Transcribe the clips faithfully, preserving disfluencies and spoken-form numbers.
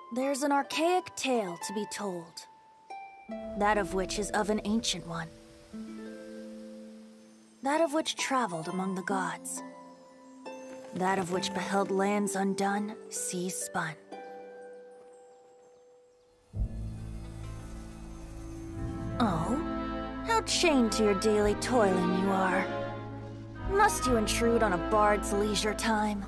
There's an archaic tale to be told, that of which is of an ancient one, that of which traveled among the gods, that of which beheld lands undone, seas spun. Oh, how chained to your daily toiling you are. Must you intrude on a bard's leisure time?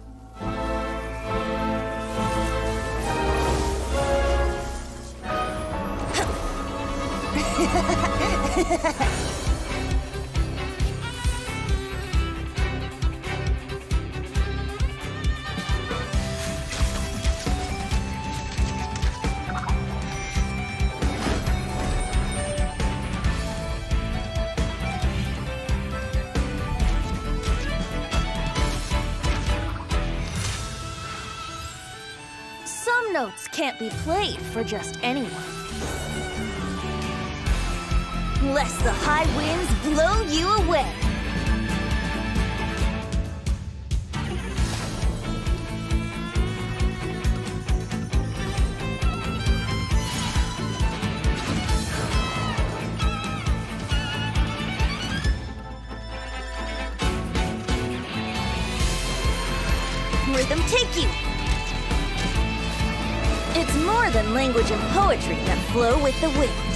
Some notes can't be played for just anyone. Lest the high winds blow you away. Rhythm take you! It's more than language and poetry that flow with the wind.